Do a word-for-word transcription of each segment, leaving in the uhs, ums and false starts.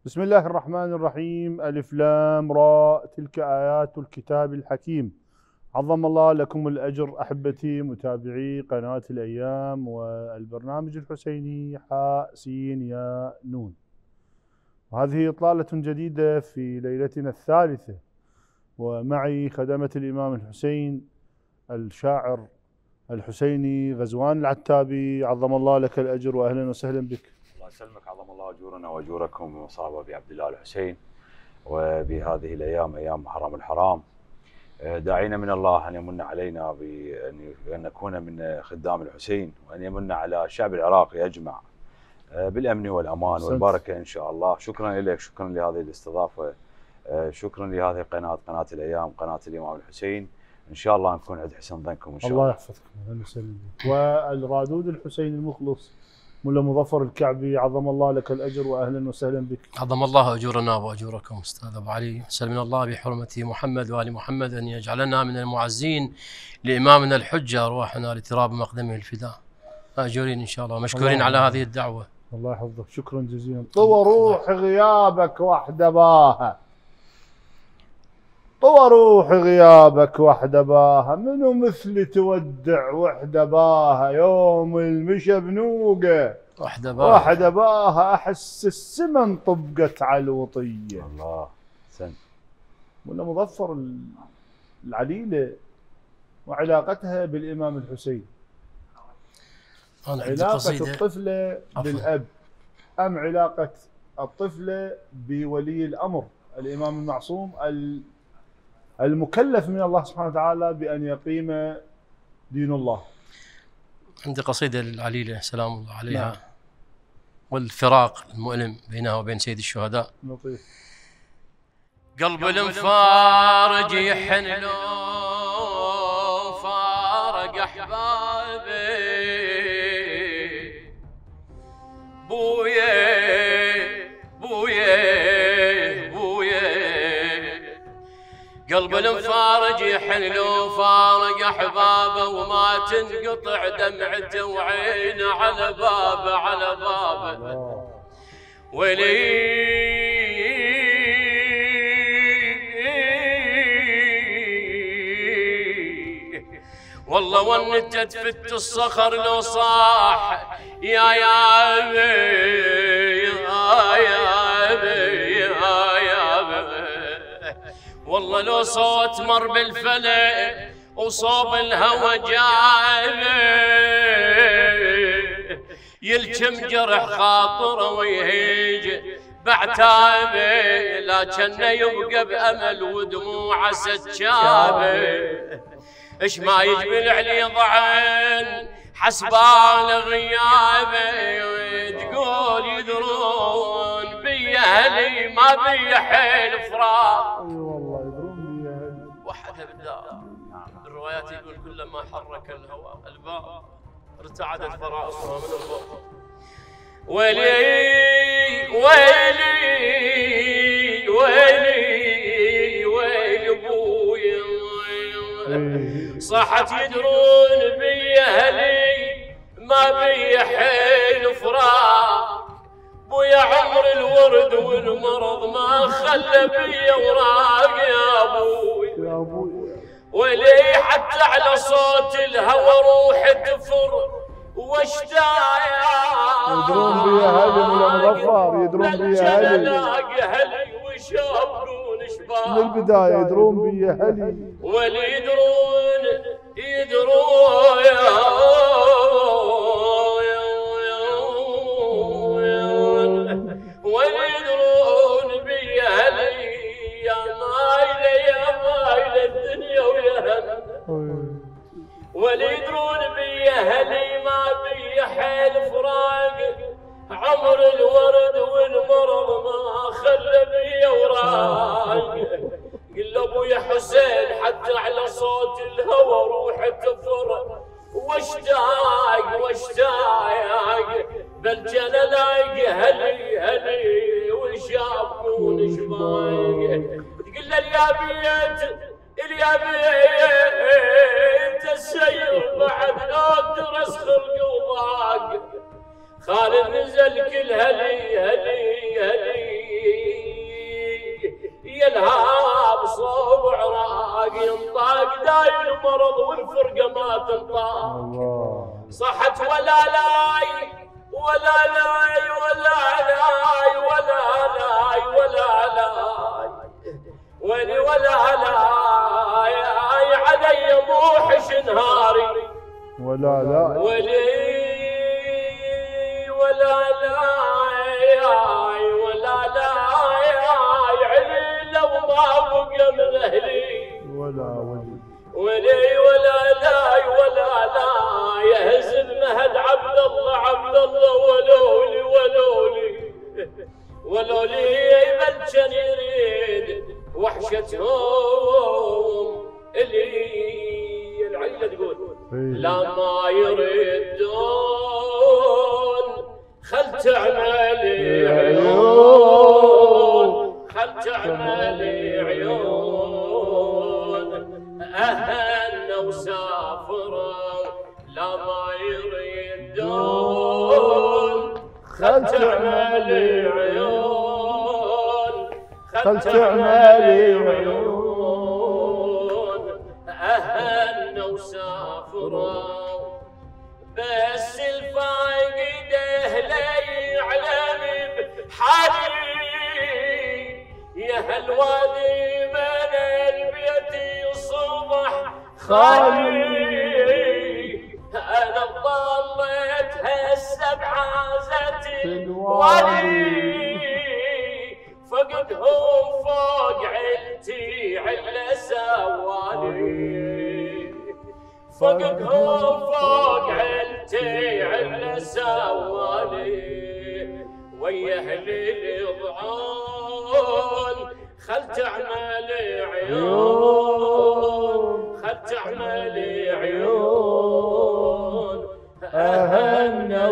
بسم الله الرحمن الرحيم. ألف لام راء، تلك آيات الكتاب الحكيم. عظم الله لكم الأجر أحبتي متابعي قناة الأيام والبرنامج الحسيني حاء سين ياء نون. وهذه إطلالة جديدة في ليلتنا الثالثة، ومعي خدمة الإمام الحسين الشاعر الحسيني غزوان العتابي. عظم الله لك الأجر وأهلا وسهلا بك. الله يسلمك، عظم الله اجورنا واجوركم بمصابه بعبد الله الحسين وبهذه الايام ايام حرم الحرام. داعين من الله ان يمن علينا بان نكون من خدام الحسين، وان يمن على الشعب العراقي اجمع بالامن والامان والبركه ان شاء الله. شكرا لك، شكرا لهذه الاستضافه، شكرا لهذه القناه، قناه الايام، قناه الامام الحسين. ان شاء الله نكون عند حسن ظنكم ان شاء الله. الله يحفظكم. اهلا وسهلا بك. والرادود الحسيني المخلص ملا مظفر الكعبي، عظم الله لك الأجر وأهلا وسهلا بك. عظم الله أجورنا وأجوركم أستاذ أبو علي. نسأل من الله بحرمة محمد وآل محمد أن يجعلنا من المعزين لإمامنا الحجة، أرواحنا لتراب مقدمه الفداء. مأجورين إن شاء الله، مشكورين على هذه الدعوة. الله يحفظك، شكرا جزيلا. طوى روح غيابك وحده باها، طوى روح غيابك وحده باها، منو مثل تودع وحده باها، يوم المشى بنوقه وحده باها وحده باها، احس السمن طبقت على الوطيه. الله سن ملا مظفر العليله وعلاقتها بالامام الحسين، أنا عندي علاقه قصيدة. الطفله بالاب ام علاقه الطفله بولي الامر الامام المعصوم المكلف من الله سبحانه وتعالى بأن يقيم دين الله؟ عندي قصيدة للعليلة سلام الله عليها. نعم. والفراق المؤلم بينها وبين سيد الشهداء. لطيف. قلب المفارج يحن لو فارق أحبابي، بويا بويا قلب المفارج يحن لو فارق احبابه، وما تنقطع دمعته وعينه على بابه على بابه. ولي والله ونتت فت الصخر لو صاح يا يا ابي يا يا ابي يا يا ابي. والله لو صوت مر بالفلك وصوب الهوى جايبه، يلجم جرح خاطره ويهيج بعتابه، لكنه يبقى بامل ودموعه سجابه. اش ما يجبل علي ضعن حسبال غيابه، تقول يدرون بي اهلي ما بي حيل فراق. اي والله يدرون بي اهلي. وحده بالدار. الروايات يقول كلما حرك الهواء الباب ارتعدت فرائصها من الفوق. ويلي ويلي ويلي ويلي ابوي، صحت يدرون بي اهلي ما بي حيل فراق. بويا عمر الورد والمرض ما خلى بي اوراق يا ابوي يا ابوي. ولي حتى على صوت الهوى روحي تفر واشتاق. يدرون بي اهلي ملا مظفر، يدرون بي اهلي الاقي اهلي وشابرون شباب من البدايه، يدرون بي اهلي. ولي يدرون يدرون ويدرون بي اهلي يا مايله يا مايله الدنيا وياهلها. وليدرون بي اهلي ما بي حيل فراق، عمر الورد والمرض ما خلى بي اوراق. قل ابويا حسين حتى على صوت الهوى روحي تفر واشتاق واشتاق، بالجنة لاقي هلي هلي وشابون شبايق. تقول له يا بيت يا بيت السير بعد لا درس خلق وضاق. خالد نزل كل هلي هلي هلي يلهاب صوب عراق ينطاق داير المرض والفرقة ما تنطاق. صحت ولا لاي ولا لاي ولا لاي ولا لاي ولا لاي ولي ولا لاي علي موحش نهاري ولا لا ولي ولا لاي ولا لاي علي لو ما بقى من اهلي ولا ولي ولي ولا لاي ولا لاي يهزم مهد عبد الله عبد الله ولولي ولولي ولولي بلشن يريد وحشتهم اللي العيلة تقول لا ما يردون خل تعملي عيون خل تعملي عيون أهلنا وسافروا لا ما يردون خل تعملي عيون خل تعملي عيون أهلنا وسافروا بس الفايق اهلي يعلم بحالي يا هالوادي من البيت صبح خالي انا ضليت هسه بعازة الوالي فقدهم فوق عيلتي عله سوالي فقدهم فوق عيلتي عله سوالي ويا اهلي يضعون خل تعملي عيون خل تعملي عيون أهلنا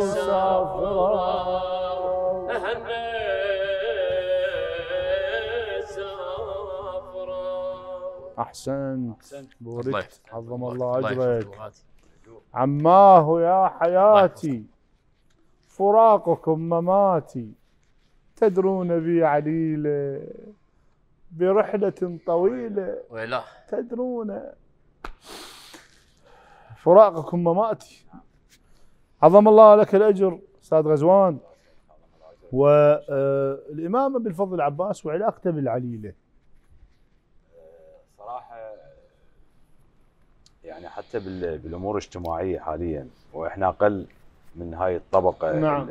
وسافروا أهلنا سافروا. احسنت بوركت عظم الله الله اجرك. يحفظك. عماه يا حياتي فراقكم مماتي تدرون بي عليله برحلة طويلة ويلا تدرون فراقكم مماتي. عظم الله لك الأجر أستاذ غزوان. والإمام أبي الفضل العباس وعلاقته بالعليلة صراحة يعني حتى بالأمور الاجتماعية حاليا وإحنا أقل من هاي الطبقة نعم.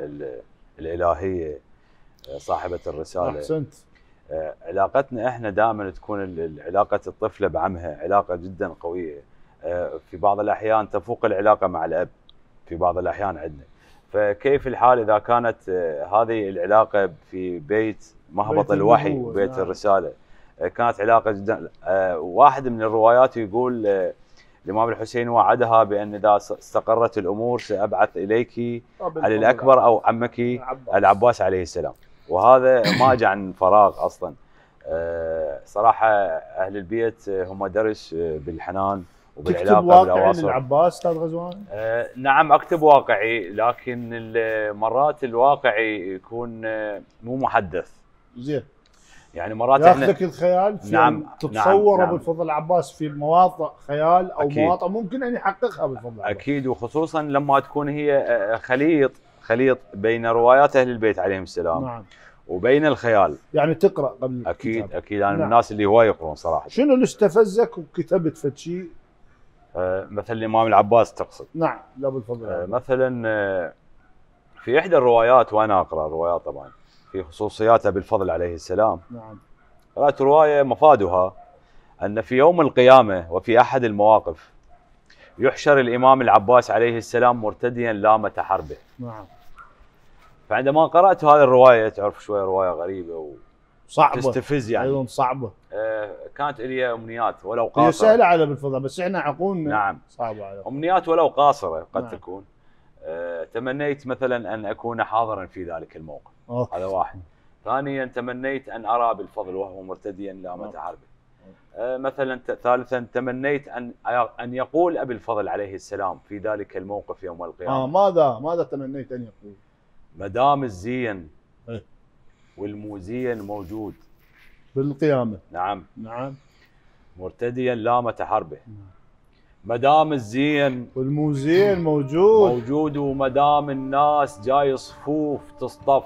الإلهية صاحبة الرسالة. أحسنت. علاقتنا احنا دائما تكون علاقة الطفلة بعمها علاقة جدا قوية، في بعض الأحيان تفوق العلاقة مع الأب في بعض الأحيان عندنا. فكيف الحال إذا كانت هذه العلاقة في بيت مهبط الوحي وبيت نعم. الرسالة كانت علاقة جدا. واحد من الروايات يقول الإمام الحسين وعدها بأن إذا استقرت الأمور سأبعث إليك علي الأكبر أو عمك العباس عليه السلام. وهذا ما جاء عن فراغ اصلا. أه صراحه اهل البيت هم درس بالحنان وبالعلاقه تكتب واقعي للعباس استاذ غزوان؟ أه نعم اكتب واقعي، لكن مرات الواقعي يكون مو محدث. زين. يعني مرات ياخذك الخيال في نعم تتصور نعم ابو الفضل العباس في مواطن خيال او أكيد. مواطن ممكن ان يحققها ابو الفضل العباس. اكيد، وخصوصا لما تكون هي خليط خليط بين روايات اهل البيت عليهم السلام نعم. وبين الخيال. يعني تقرا قبل اكيد الكتاب. اكيد انا نعم. من الناس اللي هواي يقرون صراحه. شنو اللي استفزك وكتبت فد شيء؟ آه مثلا الامام العباس تقصد؟ نعم لابو الفضل. آه مثلا آه في احدى الروايات وانا اقرا الروايات طبعا في خصوصيات ابي الفضل عليه السلام. نعم. قرات روايه مفادها ان في يوم القيامه وفي احد المواقف يحشر الامام العباس عليه السلام مرتديا لامه حربه. نعم. فعندما قرأت هذه الرواية تعرف شوية رواية غريبة صعبة تستفز يعني ايضا صعبة. آه كانت لي امنيات ولو قاصرة. هي سهلة على بالفضل بس احنا عقولنا نعم صعبة على امنيات ولو قاصرة قد نعم. تكون. آه تمنيت مثلا ان اكون حاضرا في ذلك الموقف. أوه. هذا واحد. ثانيا تمنيت ان ارى بالفضل وهو مرتديا لامة حربه. آه مثلا ثالثا تمنيت ان ان يقول ابي الفضل عليه السلام في ذلك الموقف يوم القيامة. اه ماذا ماذا تمنيت ان يقول؟ ما دام الزين إيه؟ والموزين موجود بالقيامة. نعم نعم. مرتديا لامة حربه. مدام الزين والموزين موجود موجود، ومدام الناس جاي صفوف تصطف،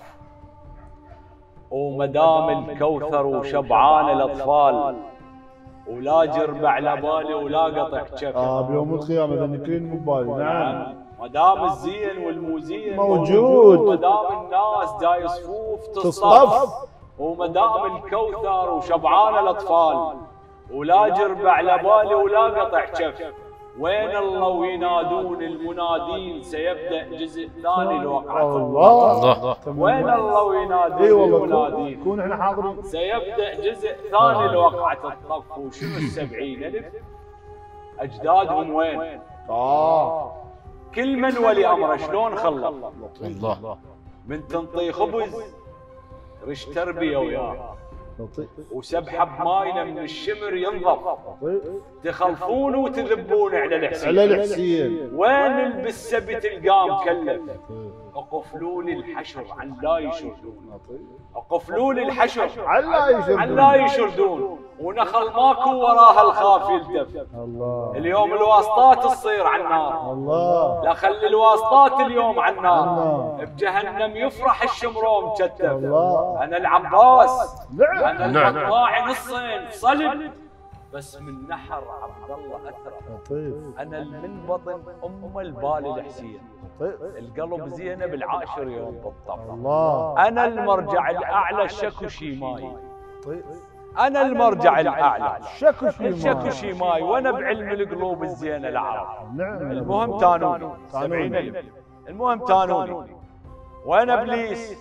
ومدام الكوثر وشبعان الاطفال، ولا جرب على بالي ولا قطع كف. اه بيوم القيامة ذنكرين مو ببالي. نعم. مدام الزين والموزين موجود، مدام الناس جاي صفوف تصطف، ومدام الكوثر وشبعان الاطفال، ولا جرب على بالي ولا قطع كف. وين الله وينادون المنادين، سيبدأ جزء ثاني لوقعة الله. وين الله وينادون اي والله المنادين، نكون احنا حاضرين. سيبدأ جزء ثاني لوقعة الطف. وشنو السبعين ألف أجدادهم وين؟ اه كل من ولي أمره شلون خلى الله. من تنطي خبز رش تربية وياه، وسبحة بماينة من الشمر ينظف، تخلفون وتذبون على الحسين. على الحسين وين بالسبت القام كلف، اقفلوا لي الحشر عن لا يشردون، اقفلوا لي الحشر عن لا يشردون، عن لا يشردون، ونخل ماكو وراها الخاف يلتف. الله. اليوم الواسطات تصير على النار. الله. لا خلي الواسطات اليوم على النار. بجهنم يفرح الشمروم مكتف. الله. انا العباس، نعم. انا المقطاع نصين صلب، بس من نحر عبد الله اثر. لطيف. انا من بطن ام البال الحسين، القلب زينب العاشر يوم بالطف. الله. انا المرجع الاعلى الشكو شيماي، انا المرجع الاعلى الشكو شيماي، الشكو شيماي، وانا بعلم القلوب الزينه العرب. نعم. المهم تانوني سبعين ألف. المهم تانوني. وين ابليس؟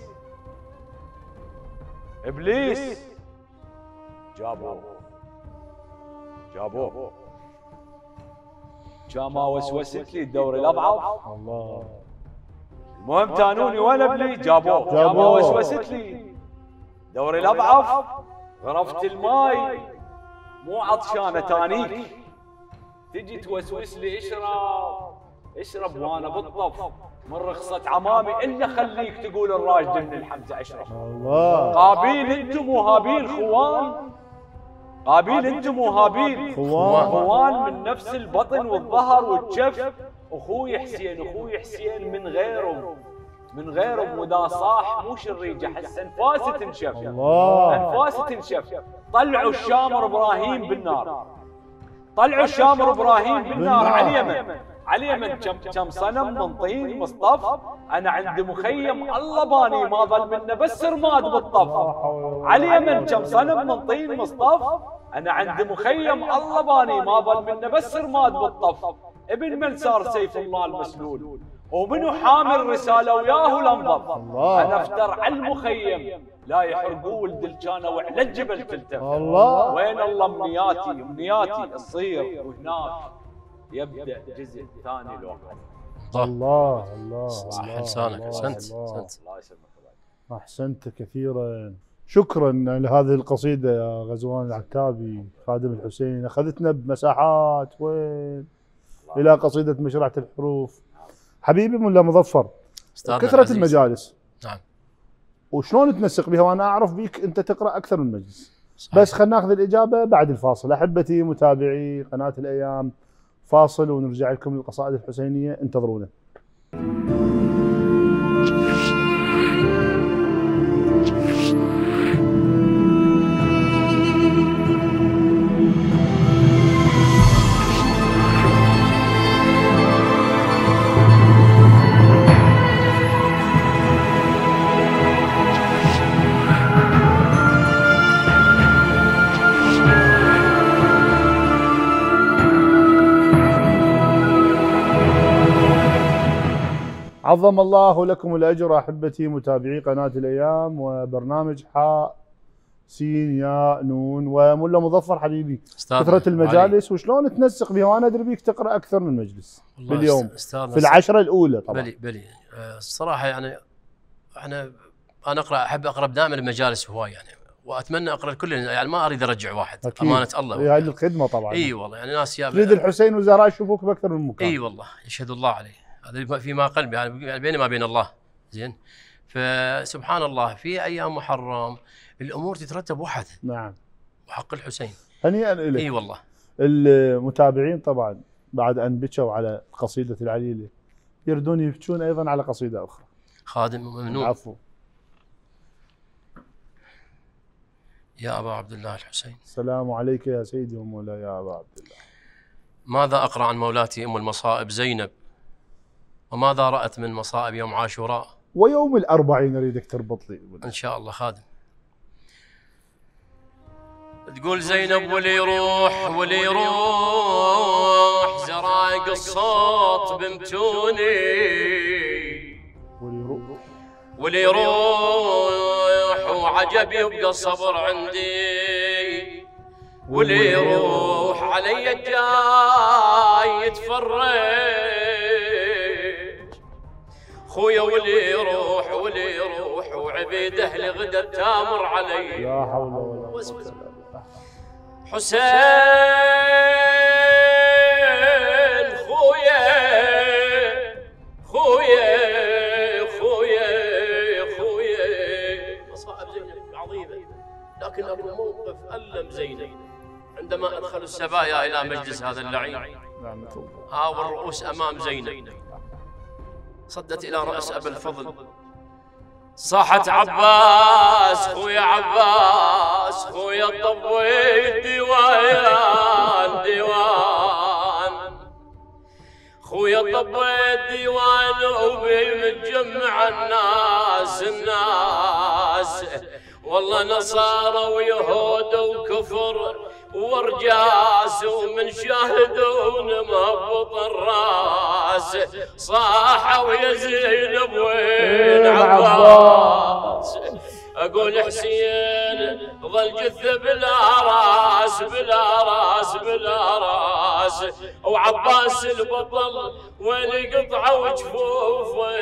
ابليس جابوه جابوه كما وسوست لي الدور الاضعف. الله. المهم تانوني وين ابليس؟ جابوه كما جابوه. وسوست لي دوري الاضعف. غرفت الماي مو عطشانه تانيك، تجي توسوس لي اشرب اشرب وانا بالطف، من رخصة عمامي الا خليك تقول الراشد من الحمزه اشرب. الله. قابيل انتم وهابيل خوان، قابيل انتم وهابيل خوان. خوان من نفس البطن والظهر والجف. اخوي حسين اخوي حسين من غيره من غيره ودا صاح مو شريجه، حس انفاسه تنشف. الله. انفاسه تنشف. طلعوا الشامر ابراهيم بالنار، طلعوا الشامر ابراهيم بالنار على اليمن. على اليمن كم كم صنم من طين مصطف. انا عندي مخيم الله باني ما ظل منه بس رماد بالطف. على اليمن كم صنم من طين مصطف. انا عندي مخيم الله باني ما ظل منه بس رماد بالطف. ابن من صار سيف الله المسلول، ومنو حامل رساله وياه الانظف. انا افتر على المخيم لا يحرقوا ولد الجانه وعلى الجبل تلتف. الله. وين الله امنياتي امنياتي تصير، وهناك يبدا جزء ثاني لوقت. الله. الله. صح الله. لسانك. الله. احسنت الله. احسنت. الله يسلمك. احسنت كثيرا. شكرا لهذه القصيده يا غزوان العتابي خادم الحسين، اخذتنا بمساحات وين الى قصيده مشرعه الحروف. حبيبي ملا مظفر، كثره المجالس نعم وشلون تنسق بها، وانا اعرف بيك انت تقرا اكثر من مجلس. صحيح. بس خلينا ناخذ الاجابه بعد الفاصل. احبتي متابعي قناه الايام، فاصل ونرجع لكم القصائد الحسينيه، انتظرونا. عظم الله لكم الأجر أحبتي متابعي قناة الأيام وبرنامج حاء سين ياء نون. وملا مظفر حبيبي، كثرة المجالس علي. وشلون تنسق بها، وأنا أدري بيك تقرأ أكثر من مجلس باليوم في العشرة الأولى طبعا. بلي بلي الصراحة يعني احنا أنا أقرأ أحب أقرأ دائما المجالس هواي يعني، وأتمنى أقرأ الكل يعني، ما أريد أرجع واحد أكيد. أمانة الله هي هذه الخدمة طبعا. إي والله يعني ناس يا تريد الحسين وزراء يشوفوك بأكثر من مكان. إي والله يشهد الله عليه، هذا فيما قلبي يعني بيني ما بين الله زين. فسبحان الله في ايام محرم الامور تترتب وحدها. نعم. وحق الحسين. هنيئا لك. اي والله. المتابعين طبعا بعد ان بكوا على قصيده العليله يردون يبكون ايضا على قصيده اخرى. خادم ممنون. عفو. يا ابا عبد الله الحسين. السلام عليك يا سيدي ومولاي يا ابا عبد الله. ماذا اقرا عن مولاتي ام المصائب زينب؟ وماذا رأت من مصائب يوم عاشوراء؟ ويوم الأربعين أريدك تربط لي. إن شاء الله خادم. تقول زينب ولي يروح ولي يروح زرايق الصوت بمتوني، ولي يروح وعجب يبقى الصبر عندي، ولي يروح علي الجاي يتفرج خويا، ولي يروح ولي يروح وعبيد اهل غدا تامر علي. لا حول ولا قوة الا بالله. حسين خويا خويا خويا خويا. مصائب زينب عظيمة، لكن ابو موقف ألم زينب عندما ادخلوا السبايا الى مجلس هذا اللعين. ها والرؤوس امام زينب صدت الى راس ابي الفضل، صاحت عباس خويا عباس خويا طويت ديوان ديوان، خويا طويت ديوان وبمجمع الناس الناس، والله نصارى ويهود وكفر ورجاس ومن شاهدون مهبط الراس، صاحوا يا زينب وين عباس؟ اقول حسين ظل جثه بلا راس بلا راس بلا راس، وعباس البطل ويلي قطعه وجفوفه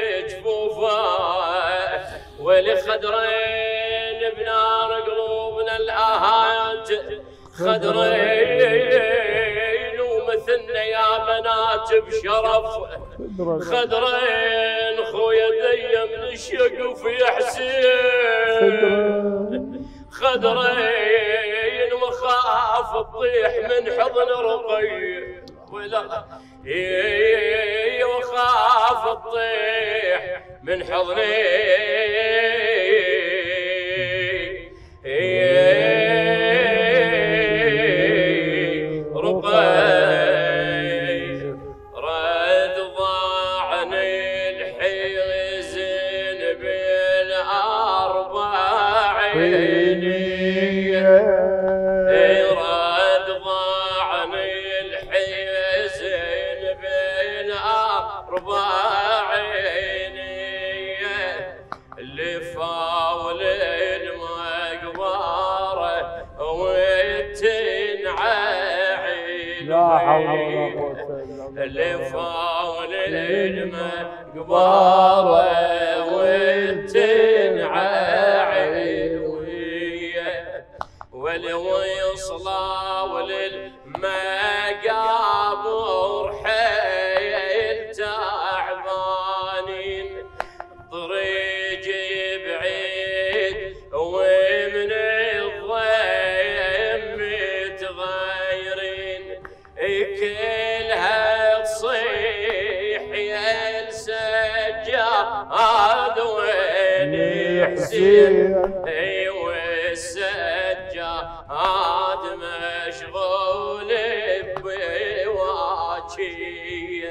جفوفه، ويلي خدرين بنار قلوبنا الاهات خدرين، ومثلنا يا بنات بشرف خدرين، خويا ديم نشقف يا حسين خدرين، وخاف تطيح من حضن رقي ولا وخاف تطيح من حضني رد ضاعني الحزن بالأربعين، رد ضاعني الحزن بالأربعين، اللي فاول المقبرة وتنعين، لا حول ولا قوة الا بالله. اللي فاول المقبرة وتنعين، واللي ويصلى وللمقابر حيل تعبانين، طريقي بعيد ومن الضيم متغيرين، كلها تصيح يا السجاد وين حسين، والسجاد مشغول بواجي،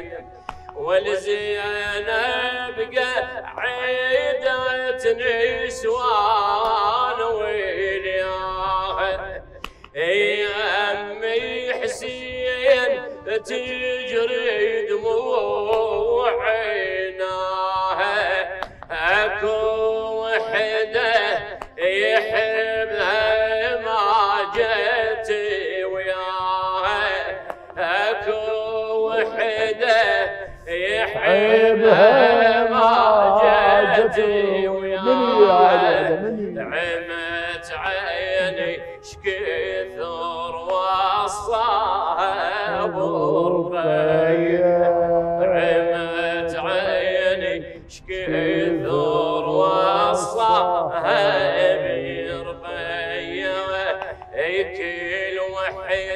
والزينب قعدت نسوان ويلياها، يا امي حسين تجري دموع عيناها، اكو وحده يحبها ما جت وياها، اكو وحده يحبها ما جت وياها، عمت عيني شكثر وصاها برقية، عمت عيني شكثر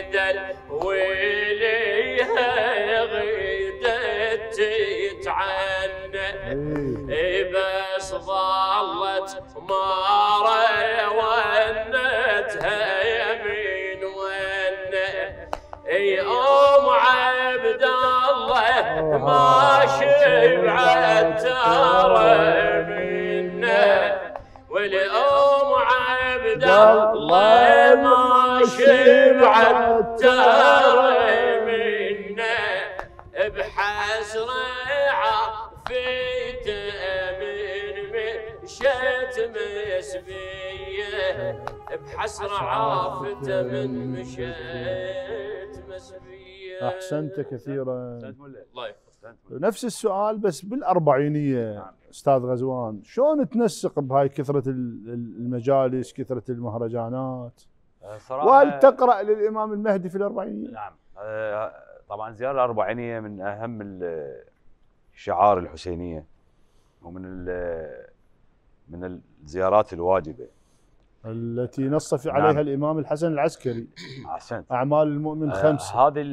وليها غيدت تتعنى بس ظلت مارة ونتها يمين ونه اي ام عبد الله ما شبعت ترى منه والام عبد الله ما شبعت ترى منه بحسرة عافيته من مشيت مسبيه بحسرة عافيته من مشيت مسبيه. احسنت كثيرا. الله يحفظك. نفس السؤال بس بالاربعينيه استاذ غزوان، شلون تنسق بهاي كثره المجالس كثره المهرجانات؟ صراحه وهل تقرا للامام المهدي في الاربعينيه؟ نعم طبعا زياره الاربعينيه من اهم الشعار الحسينيه ومن من الزيارات الواجبه التي نص في عليها نعم. الامام الحسن العسكري. احسنت. اعمال المؤمن خمس. آه هذه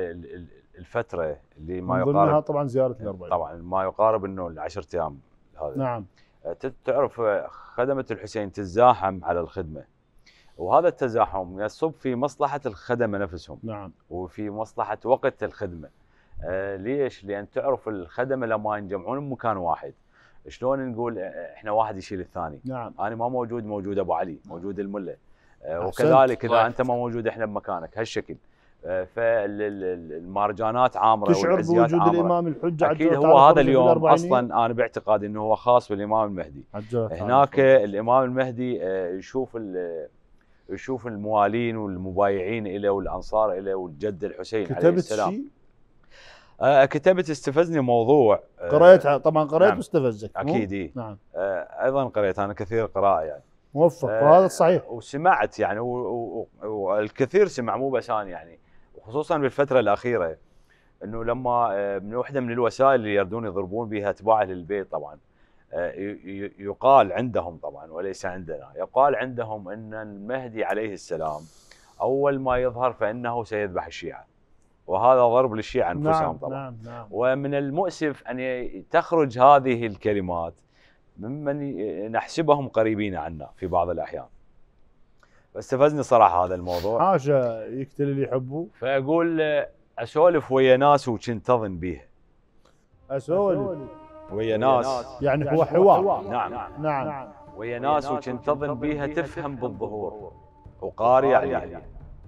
الفتره اللي ما يقارب طبعا زياره الاربعين طبعا ما يقارب انه العشر ايام هذا. نعم. تعرف خدمه الحسين تتزاحم على الخدمه، وهذا التزاحم يصب في مصلحه الخدمه نفسهم. نعم. وفي مصلحه وقت الخدمه. آه ليش؟ لان تعرف الخدمه لما ينجمعون بمكان واحد شلون نقول احنا واحد يشيل الثاني. نعم. انا ما موجود موجود ابو علي، موجود المله. آه وكذلك اذا انت ما موجود احنا بمكانك هالشكل. آه فالمهرجانات عامره تشعر بوجود عامرة. الامام الحجه اكيد هو هذا اليوم اصلا انا باعتقادي انه هو خاص بالامام المهدي. هناك الامام المهدي يشوف يشوف الموالين والمبايعين له والانصار له والجد الحسين عليه السلام. شيء؟ آه كتبت استفزني موضوع. آه قريت طبعا قريت نعم. واستفزك. اكيد إيه؟ نعم. آه ايضا قريت انا كثير قراءه يعني. موفق. آه وهذا صحيح. وسمعت يعني والكثير سمع مو بس انا يعني، وخصوصا بالفتره الاخيره انه لما آه من وحده من الوسائل اللي يردون يضربون بها اتباع للبيت طبعا آه يقال عندهم طبعا وليس عندنا، يقال عندهم ان المهدي عليه السلام اول ما يظهر فانه سيذبح الشيعه. وهذا ضرب للشيعة أنفسهم. نعم طبعا. نعم نعم. ومن المؤسف أن تخرج هذه الكلمات ممن نحسبهم قريبين عنا في بعض الأحيان. فاستفزني صراحة هذا الموضوع. حاشا يقتل اللي يحبه. فأقول أسولف ويا ناس وكنت أظن بيه. أسولف ويا ناس يعني هو حوار. نعم نعم. ويا ناس وكنت أظن بيها تفهم بالظهور وقاري عليها،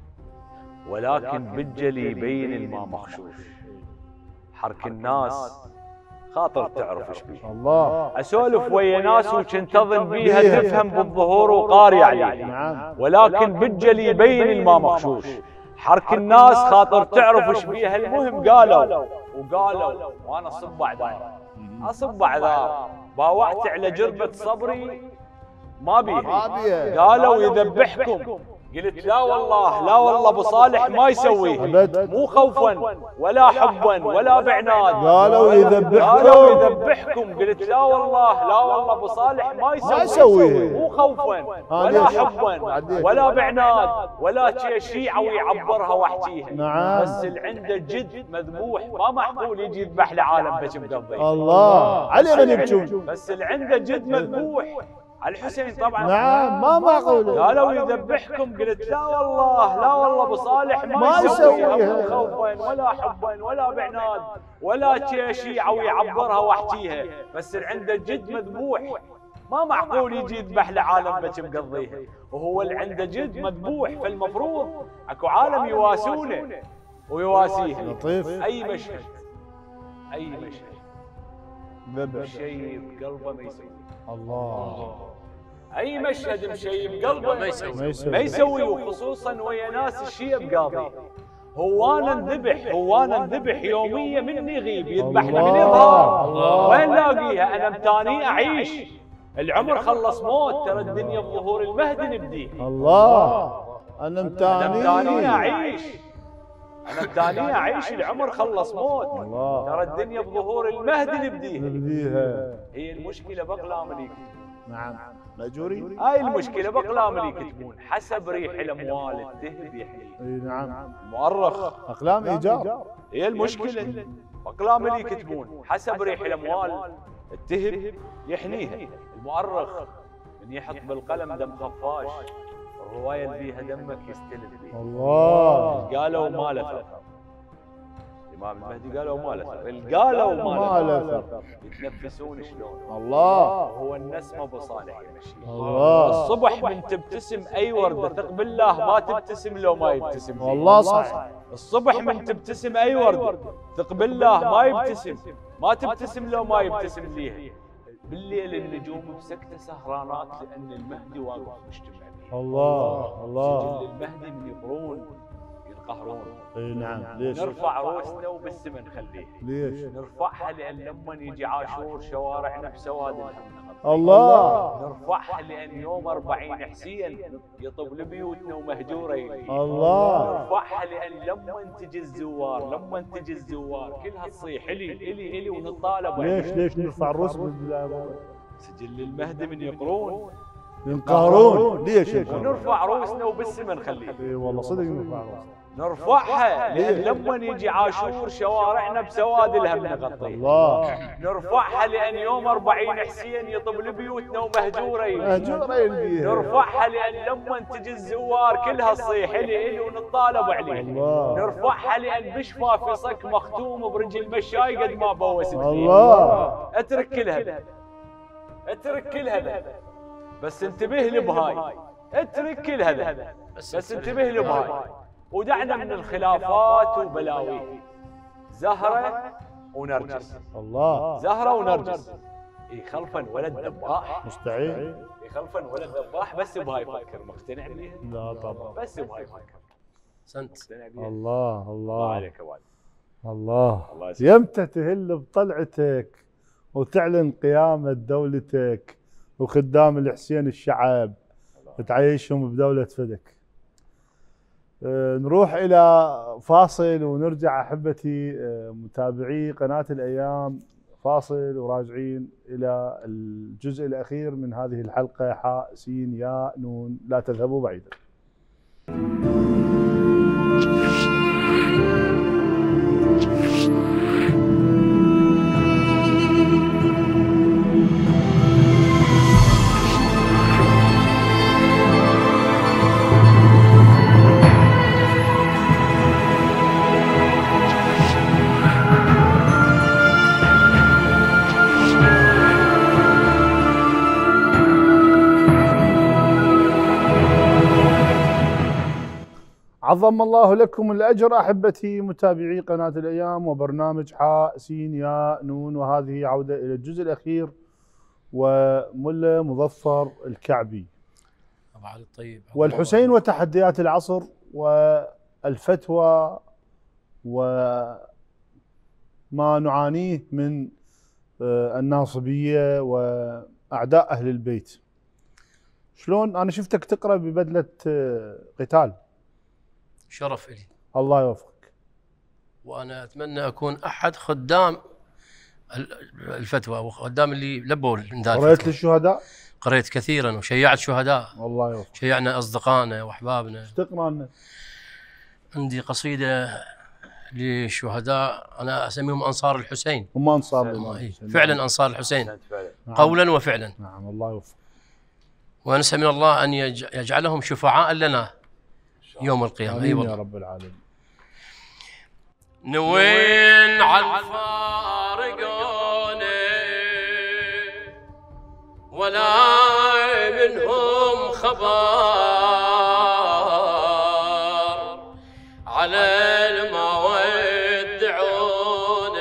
ولكن بالجلي يبين الما مخشوش. حرك الناس خاطر تعرف ايش بيه. الله. اسولف ويا ناس وكنت اظن بيها تفهم بالظهور وقاري عليها. نعم. ولكن بالجلي يبين الما مخشوش. حرك الناس خاطر تعرف ايش بيها. المهم قالوا وقالوا وانا صب اعذار. اصب اعذار باوعت على جربة صبري ما بيها. قالوا يذبحكم. قلت لا والله لا والله ابو صالح ما يسويه، مو خوفا ولا حبا ولا بعناد. قالوا يذبحكم. قالوا يذبحكم. قلت لا والله لا والله ابو صالح ما يسويه، مو خوفا ولا حبا ولا بعناد ولا شيعة ويعبرها واحكيها. نعم. بس اللي عنده جد مذبوح ما معقول يجي يذبح لعالم بس مقضي. الله علينا نبكون. بس اللي عنده جد مذبوح على الحسين طبعا. نعم ما معقول. قالوا يذبحكم. قلت لا والله لا والله ابو صالح ما يسويها خوفا ولا حبا ولا بعناد ولا شيعة ويعبرها واحكيها. بس اللي عنده جد مذبوح ما معقول يجي يذبح لعالم بس مقضيها. وهو اللي عنده جد مذبوح فالمفروض اكو عالم يواسونه ويواسيه. لطيف. اي مشهد اي مشهد شيء بقلبه ما يسوي. الله. اي مشهد مشيب قلبه ما يسوي ما يسوي. وخصوصا ويا ناس الشيء بقاضي. هو انا انذبح هو انا انذبح يوميا من يغيب يذبحنا من يظهر. وين لاقيها؟ انا متاني اعيش. العمر خلص موت. ترى الدنيا بظهور المهدي نبدي. الله. انا متاني اعيش انا متاني اعيش. العمر خلص موت. الله. ترى الدنيا بظهور المهدي نبديها. نبديها. هي المشكله باقلام ليك نعم مأجورين. هاي المشكله باقلام اللي يكتبون حسب ريح الاموال التهب يحميها. اي نعم. المؤرخ اقلام ايجار. هي المشكله باقلام اللي يكتبون حسب ريح الاموال التهب يحنيها. المؤرخ من يحط بالقلم دم خفاش الروايه اللي بيها دمك يستلم بيها. الله. قالوا ما له فرق. الامام المهدي قالوا ما له فرق. قالوا ما له فرق. يتنفسون شلون؟ الله. وهو النسمه بصالح يمشي. الله. الصبح من تبتسم اي ورده ثق بالله ما تبتسم لو ما يبتسم. والله صح. الصبح من تبتسم اي ورده ثق بالله ما يبتسم ما تبتسم لو ما يبتسم ليها. بالليل النجوم بسكته سهرانات لان المهدي واقف مجتمع بها. الله الله. سجل المهدي من يقرون ينقهرون. اي نعم. ليش؟ نرفع روسنا وبالسما نخليها. ليش؟ نرفعها لان لما يجي عاشور شوارعنا بسواد الهم. الله. نرفعها لان يوم أربعين حسين يطب لبيوتنا ومهجوره يجي. الله. نرفعها لان لما تجي الزوار لما تجي الزوار كلها تصيح الي الي الي ونطالب. ليش ليش نرفع الروس بالبدايه؟ سجل المهدي من يقرون ينقهرون. ليش؟ ونرفع روسنا وبالسما نخليها. اي والله صدق نرفع روسنا. نرفعها لان لما يجي عاشور شوارعنا بسواد الهم نغطيها. الله. نرفعها لان يوم أربعين حسين يطب لبيوتنا ومهجوره يجي. مهجوره يجي. نرفعها لان لما تجي الزوار كلها تصيح الي الي ونطالب عليه. الله. نرفعها لان بشفافي صك مختوم برجل مشاي قد ما بوس فيه. الله. اترك كل هذا اترك كل هذا بس انتبه لي بهاي. اترك كل هذا بس انتبه لي بهاي ودعنا من الخلافات وبلاوي. زهره ونرجس. الله. زهره ونرجس يخلفن ولد ذباح. مستعين. يخلفن ولد ذباح بس بهاي فكر. مقتنع بيها؟ لا طبعا. بس بهاي فكر. سنت. الله الله. الله عليك والد. الله. الله يسلمك. يمتى تهل بطلعتك وتعلن قيامة دولتك وخدام الحسين الشعب تعيشهم بدولة فدك. أه نروح إلى فاصل ونرجع أحبتي أه متابعي قناة الأيام. فاصل وراجعين إلى الجزء الأخير من هذه الحلقة. حاء سين ياء نون. لا تذهبوا بعيدا. عظم الله لكم الأجر أحبتي متابعي قناة الأيام وبرنامج حاء سين ياء نون. وهذه عودة إلى الجزء الأخير وملا مظفر الكعبي أبو علي الطيب والحسين وتحديات العصر والفتوى وما نعانيه من الناصبية وأعداء أهل البيت. شلون أنا شفتك تقرأ ببدلة قتال. شرف لي. الله يوفقك. وانا اتمنى اكون احد خدام الفتوى وخدام اللي لبوا النداء. قريت للشهداء؟ قريت كثيرا وشيعت شهداء. الله يوفقك. شيعنا اصدقائنا واحبابنا. ايش تقرا لنا؟ عندي قصيده للشهداء انا اسميهم انصار الحسين. هم انصار الحسين. فعلا انصار الحسين. نعم. قولا وفعلا. نعم الله يوفقك. ونسأل من الله ان يجعلهم شفعاء لنا يوم القيامة. اي والله يا رب العالمين. نوين على الفارقون ولا منهم خبر على ما ودعون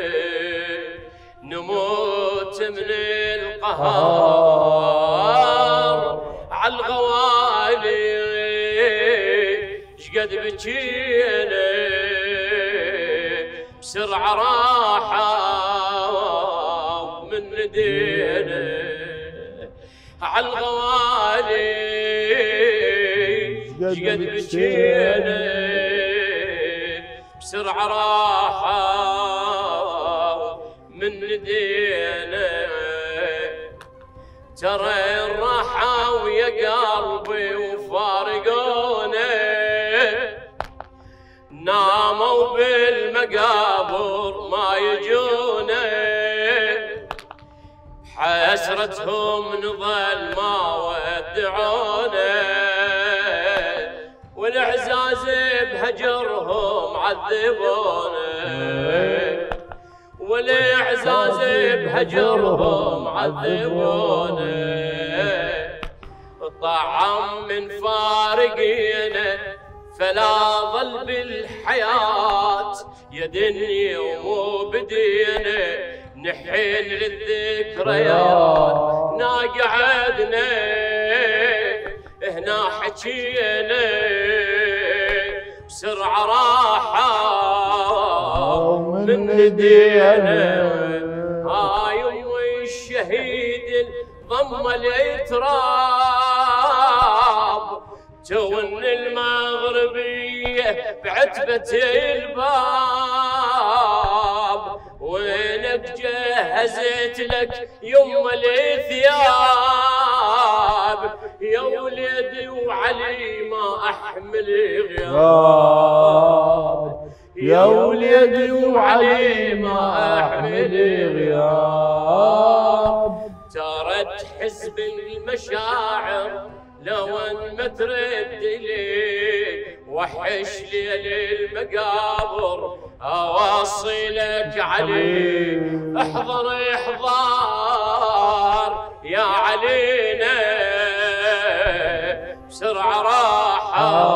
نموت من القهر على الغوالي قد بجينا بسرعة راحة من ندينا على الغوالي قد بجينا بسرعة راحة من ندينا ترى الراحة ويا قلبي وفارقوني، ناموا بالمقابر ما يجوني، حسرتهم نظل ما ودعوني، والإعزاز بهجرهم عذبوني، والإعزاز بهجرهم عذبوني، طعم من فارقينا فلا ظل بالحياة يا دنيا ومو بدينا، نحن للذكريات ناقعدنا هنا حكينا بسرعة راحة من ندينا، هاي امي الشهيد ضم الاتراب، تون المغربية بعتبة الباب، وينك جهزت لك يم الثياب، يا وليدي وعلي ما احمل غياب، يا وليدي وعلي ما احمل غياب، ترى تحس بالمشاعر لو ان ما ترد لي، وحش ليل المقابر اوصلك علي، احضر احضار يا علينا بسرعة راحة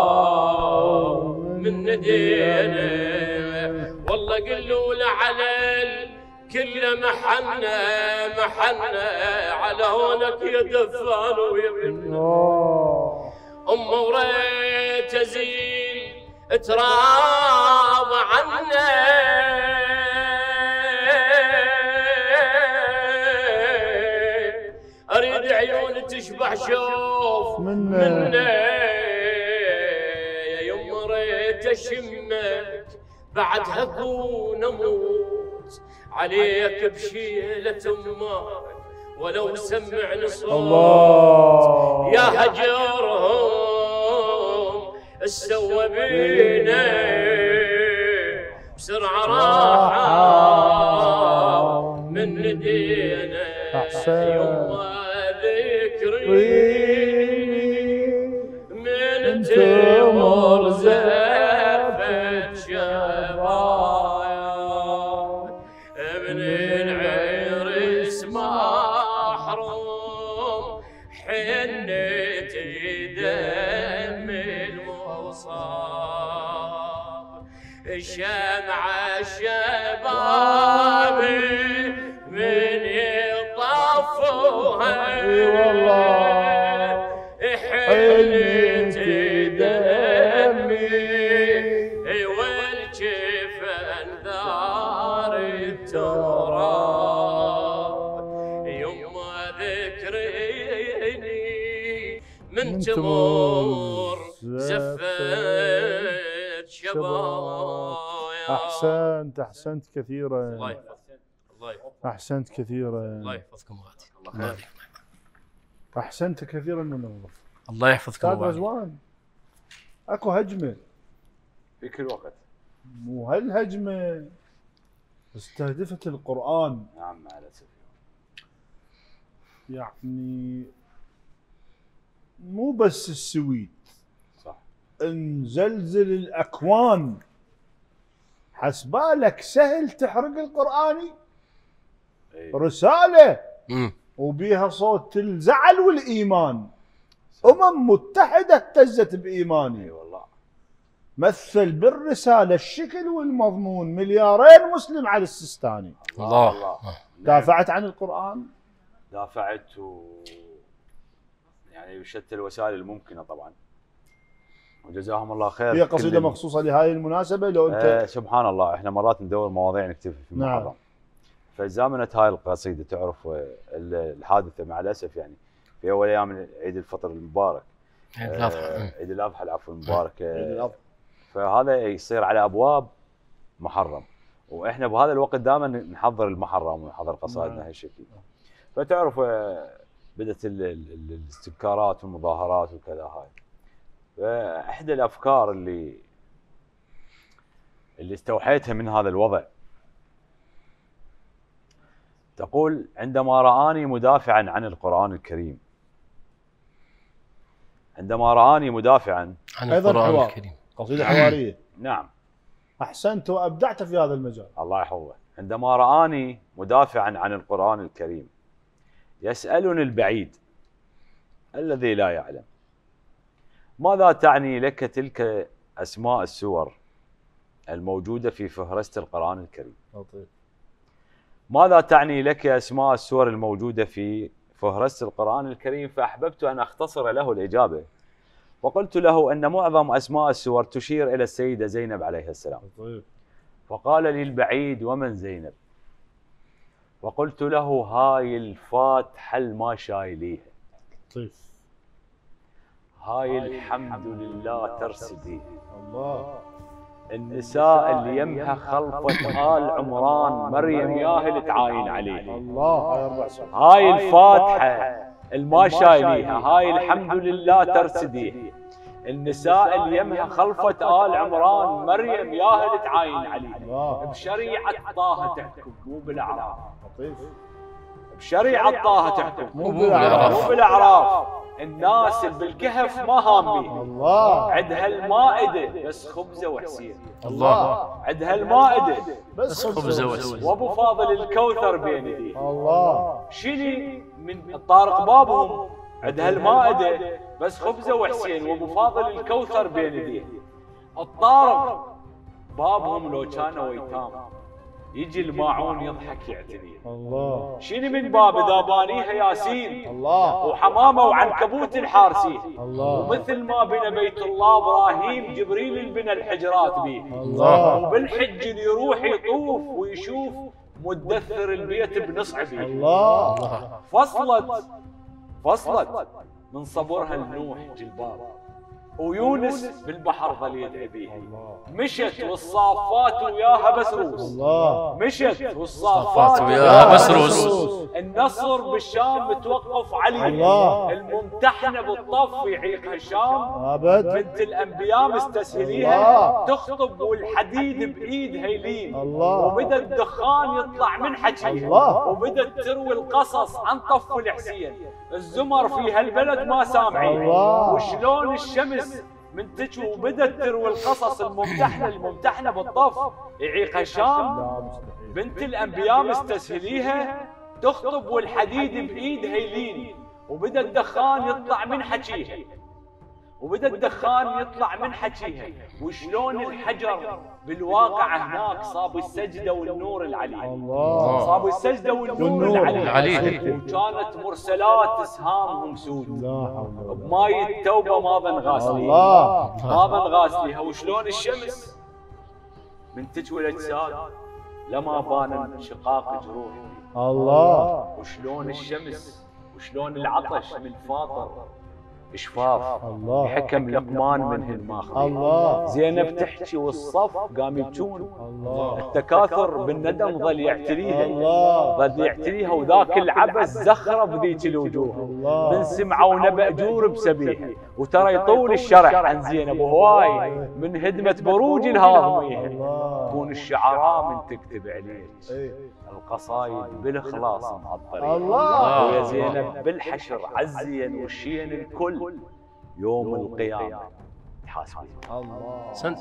من ندينا، والله قلوا له على الكل محنا محنا على هونك يا دفان ويمنا، أم وريت أزيل تراب عنا، أريد عيون تشبع شوف منا، يا يم ريت أشمك بعدها أكون أموت عليك بشيلة أمك ولو سمعني صوت، الله يا هجرهم استوى بينا بسرعة راحة من ندينا، يوم ذكري من تمر زفت شبايا، من العرس محروم حنت دم المصاب، الشمعة شبابي من يطفوها والله حنت دمي، والجفن ثار التراب، يما ذكريني من تمر زفت شبايا. احسنت احسنت كثيرا، الله يحفظك، الله يحفظك، احسنت كثيرا، الله يحفظكم غادي، الله يحفظك، احسنت كثيرا منظف، الله يحفظكم استاذ رزوان. اكو هجمه في كل وقت، وهالهجمه استهدفت القرآن، نعم مع الاسف، يعني مو بس السويد، صح، نزلزل الاكوان. حسبالك سهل تحرق القرآني؟ أي. رساله امم وبيها صوت الزعل والايمان، امم متحده اهتزت بايماني، اي والله، مثل بالرساله الشكل والمضمون مليارين مسلم على السيستاني. الله الله دافعت عن القرآن، دافعت و يعني بشتى الوسائل الممكنه طبعا، وجزاهم الله خير. هي قصيده كل- مخصوصه لهذه المناسبه لو انت آه سبحان الله، احنا مرات ندور مواضيع نكتب في نعم. المحرم، فزامنت هاي القصيده تعرف آه، الحادثه مع الاسف يعني في اول ايام عيد الفطر المبارك، عيد آه، الأضحى. عيد الاضحى العفو المبارك، آه، عيد الأضحى. فهذا يصير على ابواب محرم، واحنا بهذا الوقت دائما نحضر المحرم ونحضر قصائدنا نعم. هالشكل. فتعرف آه، بدت ال- ال- ال- الاستبكارات والمظاهرات وكذا هاي. فاحدى الافكار اللي اللي استوحيتها من هذا الوضع تقول: عندما رآني مدافعا عن القرآن الكريم، عندما رآني مدافعا عن أيضاً القرآن حوار. الكريم. قصيدة حوارية. نعم أحسنت وأبدعت في هذا المجال. الله يحفظه. عندما رآني مدافعا عن القرآن الكريم يسألني البعيد الذي لا يعلم: ماذا تعني لك تلك أسماء السور الموجودة في فهرست القرآن الكريم؟ لطيف. ماذا تعني لك أسماء السور الموجودة في فهرست القرآن الكريم؟ فأحببت أن أختصر له الإجابة، وقلت له أن معظم أسماء السور تشير إلى السيدة زينب عليه السلام. لطيف. فقال لي البعيد: ومن زينب؟ وقلت له: هاي الفاتحة ما شايليها، لطيف. هاي الحمد لله ترسديها، الله. النساء اللي يمها خلفة آل عمران مريم ياهل تعاين عليه، الله. هاي أربع سور. هاي الفاتحة الما شايليها، هاي الحمد لله ترسديها، النساء اللي يمها خلفة آل عمران مريم ياهل تعاين عليه، الله. بشريعة طه تحكم مو بالأعراف، لطيف. بشريعة طه تحكم مو مو بالأعراف. بالأعراف. الناس اللي بالكهف ما هامين، الله. عندها المائدة بس خبزة وحسين، الله. عندها المائدة بس خبزة وحسين. وابو فاضل الكوثر بين يديه. الله. شيلي من الطارق بابهم عندها المائدة بس خبزة وحسين وابو فاضل الكوثر بين يديه. الطارق بابهم لو كانوا ايتام يجي الماعون يضحك يعتني. الله. شيلي من باب اذا بانيها ياسين الله. وحمامه وعنكبوت الحارسيه. الله. ومثل ما بنى بيت الله ابراهيم جبريل اللي بنى الحجرات به. الله. وبالحج اللي يروح يطوف ويشوف مدثر البيت بنصعبه. الله. فصلت فصلت من صبرها لنوح جلباب، ويونس بالبحر ظل يدعي بيها. مشت والصافات وياها بسروس. الله. مشت والصافات وياها بسروس. النصر بالشام متوقف عليه. الله. الممتحنه بالطف يعيقها الشام. أبد. بنت الانبياء مستسهليها الله. تخطب والحديد بايدها يلين. الله. وبدا الدخان يطلع من حكيها. الله. وبدت تروي القصص عن طف الحسين. الزمر في هالبلد ما سامعين. الله. وشلون الشمس من تجي وبدت تروي القصص. الممتحنه الممتحنه بالطف يعيقها الشام. لا مستحيل. بنت الانبياء مستسهليها تخطب والحديد بايدها يلين. وبدا الدخان يطلع من حكيها. وبدا الدخان يطلع من حكيها. وشلون الحجر بالواقع هناك صاب السجده والنور العلي. الله. صاب السجده والنور والنور العلي. العلي. وكانت مرسلات اسهامهم سود. لا حول ولا قوة. بماي التوبه ما ظن غاسلين. الله. ما ظن غاسليها. وشلون الشمس من تجوي الاجساد لما بان انشقاق جروح. الله. وشلون الشمس وشلون العطش من فاطر اشفاف. الله. حكم لقمان من هالماخذ. الله. زينب تحكي والصف قام يبكون. الله. التكاثر بالندم ظل يعتريها. الله. ظل يعتريها وذاك العبس زخرف ذيك الوجوه. الله. من سمعوا نبأ جور بسبيها. وترى يطول الشرح عن زينب وهواي من هدمة بروج الهاضميها. الله. تكون الشعراء من تكتب عليك إيه. القصايد بالاخلاص معطرين. الله. ويا زينب بالحشر عزين والشين الكل يوم القيامة تحاسبين. الله. سنت.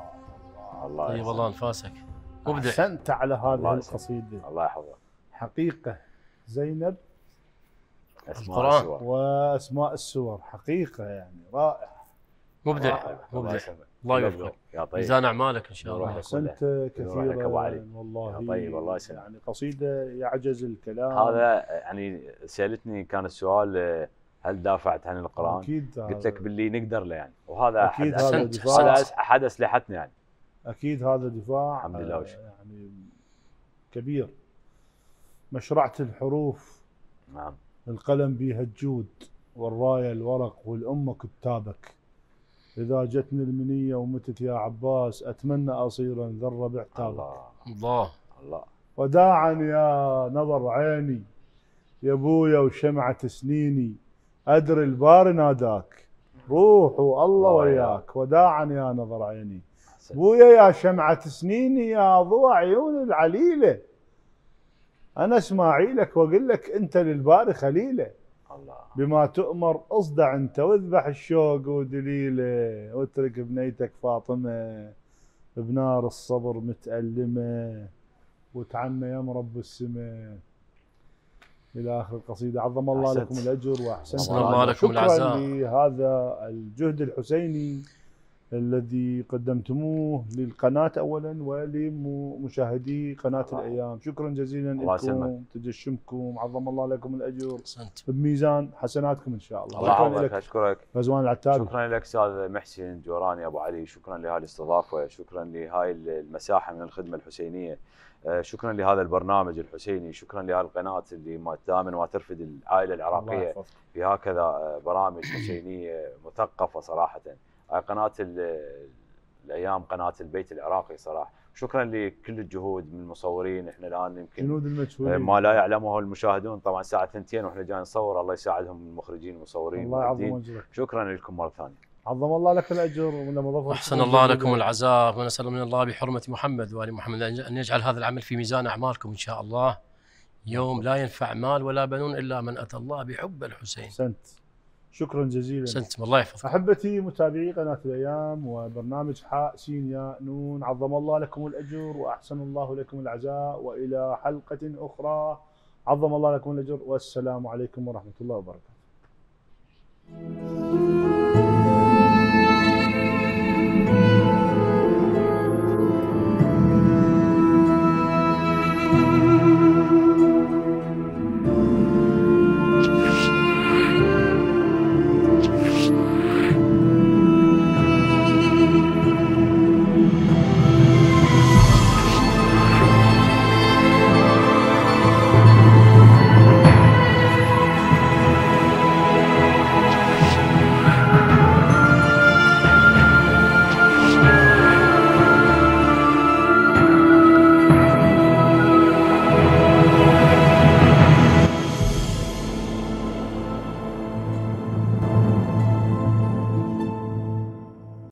الله طيب الله انفاسك، مبدع. أحسنت على هذه الله يسلمك. القصيدة. الله يحفظك. حقيقة زينب أسماء القرآن. السور. وأسماء السور حقيقة يعني رائع. مبدع الله مبدع. يسلمك. الله يوفقك. يا طيب. ميزان اعمالك ان شاء نروح الله. لك. أحسنت نروح لك أبو علي. كثيرا والله. يا طيب الله يسلمك. يعني قصيدة يعجز الكلام. هذا يعني سألتني كان السؤال هل دافعت عن القرآن؟ أكيد. قلت لك باللي نقدر له يعني، وهذا أكيد أحد هذا أحسنت. دفاع. هذا احد اسلحتنا يعني. أكيد هذا دفاع. الحمد لله آه، وشكرا. يعني كبير. مشرعة الحروف نعم. القلم بيها الجود والراية الورق والأمة كتابك. إذا جتني المنية ومتت يا عباس أتمنى أصيرا ذرة بعتابك. الله الله. الله. وداعا يا نظر عيني يا ابويا وشمعة سنيني ادري البار ناداك، روح والله وياك وداعا يا نظر عيني. ابويا يا شمعة سنيني يا ضوء عيون العليلة، انا اسماعيلك واقول لك انت للباري خليله. الله. بما تؤمر اصدع انت واذبح الشوق ودليله، واترك بنيتك فاطمه بنار الصبر متألمه، وتعنى يا رب السماء الى اخر القصيده. عظم الله أحسنت. لكم الاجر واحسنت. أحسن الله لكم العزاء. لهذا الجهد الحسيني الذي قدمتموه للقناه اولا ولمشاهدي قناه الايام. شكرا جزيلا لكم، تجشمكم، عظم الله لكم الاجر بميزان حسناتكم ان شاء الله. الله يحفظك. اشكرك غزوان العتاب. شكرا لك استاذ محسن جوراني ابو علي، شكرا لهذه الاستضافه، شكرا لهاي المساحه من الخدمه الحسينيه، شكرا لهذا البرنامج الحسيني، شكرا لهذه القناه اللي دائما ما ترفد العائله العراقيه في هكذا برامج حسينيه مثقفه صراحه. قناه الايام قناه البيت العراقي صراحه. شكرا لكل الجهود من المصورين، احنا الان يمكن جنود المجهولين ما لا يعلمه المشاهدون، طبعا الساعه اثنتين واحنا جايين نصور، الله يساعدهم المخرجين والمصورين. الله يعظم اجرك. شكرا لكم مره ثانيه. عظم الله لك الاجر. احسن الله لكم العزاء، ونسال من الله بحرمه محمد وال محمد ان يجعل هذا العمل في ميزان اعمالكم ان شاء الله، يوم لا ينفع مال ولا بنون الا من اتى الله بحب الحسين. احسنت، شكرا جزيلا. احسنتم، الله يحفظك. احبتي متابعي قناه الايام وبرنامج حاء سين ياء نون، عظم الله لكم الاجر واحسن الله لكم العزاء، والى حلقه اخرى عظم الله لكم الاجر، والسلام عليكم ورحمه الله وبركاته.